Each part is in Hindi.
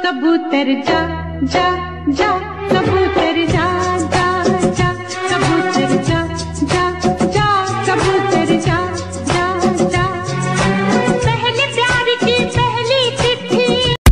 कबूतर जा जा जा, कबूतर जा जा जा, कबूतर जा जा जा, कबूतर जा जा जा। पहले प्यार की पहली चिट्ठी।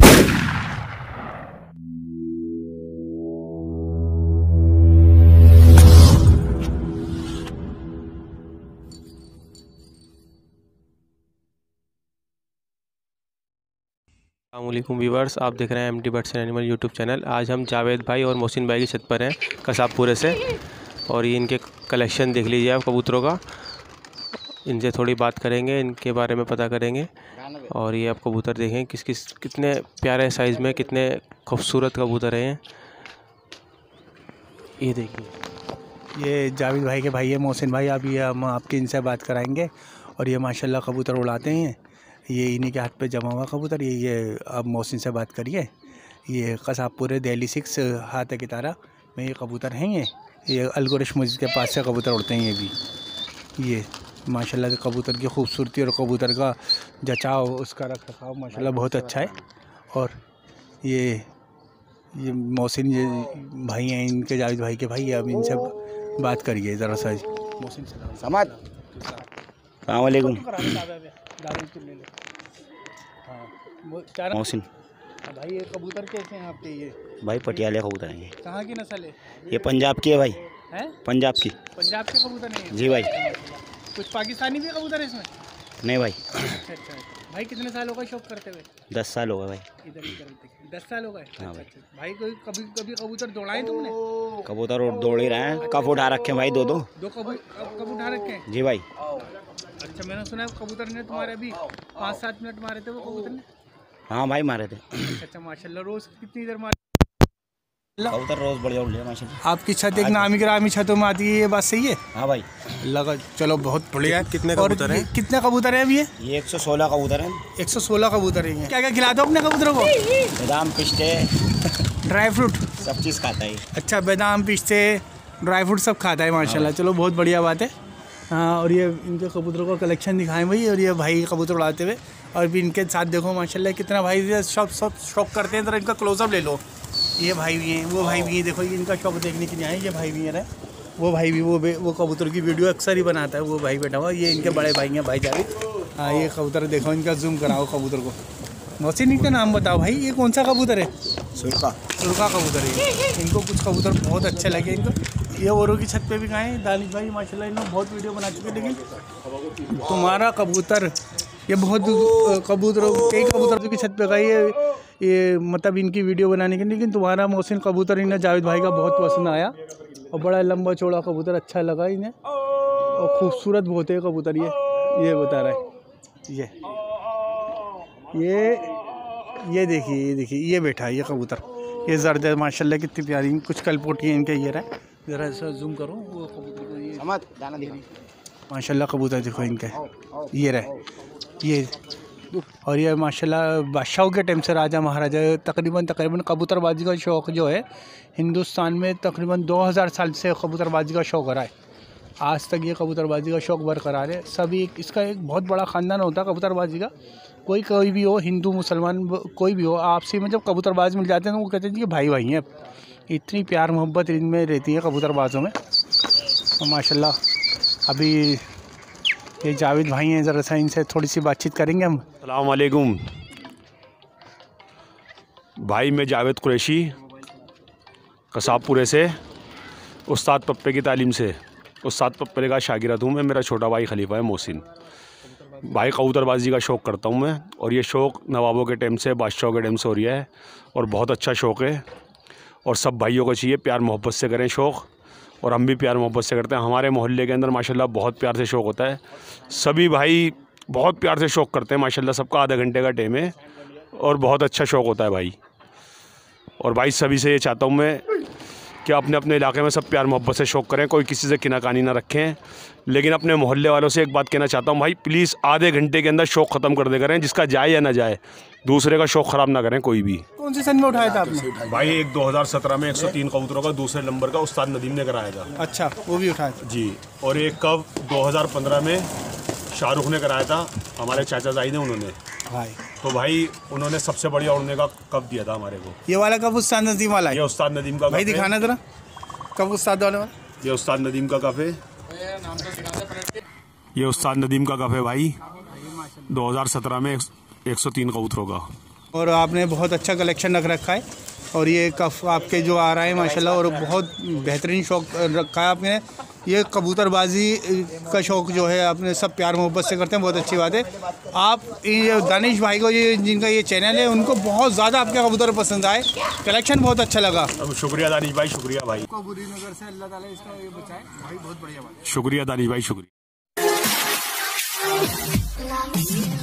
अस्सलामुअलैकुम व्यूवर्स, आप देख रहे हैं MT birds and animal YouTube channel. आज हम जावेद भाई और मोहसिन भाई की छत पर हैं कसाबपुरे से, और ये इनके कलेक्शन देख लीजिए आप कबूतरों का। इनसे थोड़ी बात करेंगे, इनके बारे में पता करेंगे। और ये आप कबूतर देखें कितने प्यारे साइज़ में, कितने खूबसूरत कबूतर हैं। ये देखिए, ये जावेद भाई के भाई है मोहसिन भाई। अभी हम आपके इनसे बात कराएंगे। और ये माशाल्लाह कबूतर उड़ाते हैं। ये इन्हीं के हाथ पे जमा हुआ कबूतर। ये अब मोहसिन से बात करिए। ये कसाबपुरे दिल्ली 6 हाथ की तारा में ये कबूतर हैं। ये अलगोरिश मस्जिद के पास से कबूतर उड़ते हैं। ये भी ये माशाल्लाह से कबूतर की खूबसूरती और कबूतर का जचाव, उसका रख रखाव माशाल्लाह बहुत अच्छा है। और ये मोहसिन ये भाई हैं, इनके जावेद भाई के भाई। अब इनसे बात करिए ज़रा सा। मोहसिन समाद सलामकुम मोहसिन भाई। ये कबूतर कैसे हैं आपके? ये भाई पटियाला कबूतर हैं। कहाँ की नस्ल है? ये पंजाब की है भाई। हैं? पंजाब की। पंजाब के कबूतर नहीं? जी भाई। कुछ पाकिस्तानी भी कबूतर है इसमें? नहीं भाई। अच्छा भाई, कितने सालों का शौक करते हुए? 10 साल हो गए भाई। इधर 10 साल हो गए? हाँ भाई। भाई कभी कबूतर दौड़ाए तुमने? कबूतर दौड़ ही रहे हैं। कब उठा रखे हैं भाई? दो कब उठा रखे हैं? जी भाई। अच्छा, मैंने सुना है कबूतर ने तुम्हारे अभी 5-7 मिनट मारे थे वो कबूतर ने? हाँ भाई मारे थे। अच्छा माशाल्लाह। रोज कितनी देर मारे? कबूतर रोज बढ़िया उड़ रहे माशाल्लाह। आपकी छत एक नामी गिरामी छतों में आती है, ये बात सही है? हाँ भाई लगा। चलो बहुत बढ़िया। कितने कबूतर हैं? कितने कबूतर हैं अभी? ये 116 कबूतर हैं। 116 कबूतर हैं। क्या क्या खिलाते हो अपने कबूतरों को? बादाम पिस्ते ड्राई फ्रूट सब चीज़ खाता है। अच्छा, बादाम पिस्ते ड्राई फ्रूट सब खाता है माशाल्लाह। चलो बहुत बढ़िया बात है। हाँ, और ये इनके कबूतरों का कलेक्शन दिखाएं भाई। और ये भाई कबूतर उड़ाते हुए, और भी इनके साथ देखो माशाल्लाह कितना भाई सब शौक करते हैं। ज़रा इनका क्लोजअप ले लो। ये भाई भी हैं, वो भाई भी हैं। देखो ये इनका शौक देखने के लिए आए। ये भाई भी है, वो भाई भी वो कबूतर की वीडियो अक्सर ही बनाता है। वो भाई बैठा हुआ, ये इनके बड़े भाई हैं भाई जावेद। हाँ, ये कबूतर देखो, इनका जूम कराओ कबूतर को। मोहसिन, इनका नाम बताओ भाई, ये कौन सा कबूतर है? सुरखा कबूतर है। इनको कुछ कबूतर बहुत अच्छे लगे इनको। ये औरों की छत पे भी खाएँ। दानिश भाई माशाल्लाह इन्होंने बहुत वीडियो बना चुके हैं। लेकिन तुम्हारा कबूतर, ये बहुत कई कबूतर की छत पे गई ये मतलब इनकी वीडियो बनाने के। लेकिन तुम्हारा मोहसिन कबूतर इन्हें जावेद भाई का बहुत पसंद आया। और बड़ा लंबा चौड़ा कबूतर अच्छा लगा इन्हें। और खूबसूरत बहुत है कबूतर। ये बता रहा है। ये देखिए ये बैठा है ये कबूतर। ये जर्द है माशाल्लाह, कितनी प्यारी। कुछ कलपोटी है इनके। ये रहा, ज़रा सा जूम करो वो कबूतर को। ये माशाल्लाह कबूतर देखो इनके। ये रहे ये। और ये माशाल्लाह बादशाहों के टाइम से, राजा महाराजा तकरीबन कबूतरबाजी का शौक़ जो है हिंदुस्तान में तकरीबन 2000 साल से कबूतरबाजी का शौक़ रहा है। आज तक ये कबूतरबाजी का शौक़ बरकरार है। सभी इसका एक बहुत बड़ा ख़ानदान होता है कबूतरबाजी का। कोई भी हो, हिंदू मुसलमान कोई भी हो, आपसी में जब कबूतरबाज मिल जाते हैं तो वो कहते हैं कि भाई हैं। इतनी प्यार मोहब्बत इनमें रहती है कबूतरबाजों में। तो माशाल्लाह अभी ये जावेद भाई हैं, ज़रा सा इनसे थोड़ी सी बातचीत करेंगे हम। अस्सलाम वालेकुम भाई, मैं जावेद कुरैशी कसाबपुरे से, उस्ताद पप्पे की तालीम से। उस्ताद पप्पे का शागिर्द हूँ मैं। मेरा छोटा भाई खलीफा है मोहसिन भाई। कबूतरबाजी का शौक़ करता हूँ मैं। और ये शौक़ नवाबों के टाइम से, बादशाहों के टाइम से हो रहा है। और बहुत अच्छा शौक़ है। और सब भाइयों को चाहिए प्यार मोहब्बत से करें शौक़। और हम भी प्यार मोहब्बत से करते हैं। हमारे मोहल्ले के अंदर माशाल्लाह बहुत प्यार से शौक़ होता है। सभी भाई बहुत प्यार से शौक़ करते हैं माशाल्लाह। सबका आधा घंटे का टाइम है और बहुत अच्छा शौक़ होता है भाई। और भाई सभी से ये चाहता हूँ मैं कि अपने अपने इलाके में सब प्यार मोहब्बत से शौक़ करें। कोई किसी से किनाकानी ना रखें। लेकिन अपने मोहल्ले वालों से एक बात कहना चाहता हूँ भाई, प्लीज़ आधे घंटे के अंदर शौक़ ख़त्म कर दे करें। जिसका जाए या ना जाए, दूसरे का शौक़ ख़राब ना करें कोई भी। कौन से सन में उठाया था आपने? भाई एक 2017 में 103 कबूतरों का दूसरे नंबर का उस्ताद नदीम ने कराया था। अच्छा, वो भी उठाया था जी। और एक कब 2015 में शाहरुख ने कराया था, हमारे चाचा जाहिद ने, उन्होंने। भाई तो भाई उन्होंने सबसे बढ़िया उड़ने का कप दिया था हमारे को। ये वाला कप उस्ताद नदीम वाला है? ये उस्ताद नदीम का भाई दिखाना जरा कप उस्ताद वाला। ये उस्ताद नदीम का कप है। ये उस्ताद नदीम का कप है भाई, 2017 में 103 कबूतरों का। और आपने बहुत अच्छा कलेक्शन रख रखा है और ये कफ आपके जो आ रहा है माशाल्लाह, और बहुत बेहतरीन शौक रखा है आपने। ये कबूतरबाजी का शौक जो है आपने सब प्यार मोहब्बत से करते हैं, बहुत अच्छी बात है। आप ये दानिश भाई को ये जिनका ये चैनल है उनको बहुत ज़्यादा आपके कबूतर पसंद आए, कलेक्शन बहुत अच्छा लगा। शुक्रिया दानिश भाई, शुक्रिया भाई। बुरी नज़र से अल्लाह ताला इसका ये बचाए भाई, बहुत बढ़िया बात है। शुक्रिया दानिश भाई, शुक्रिया।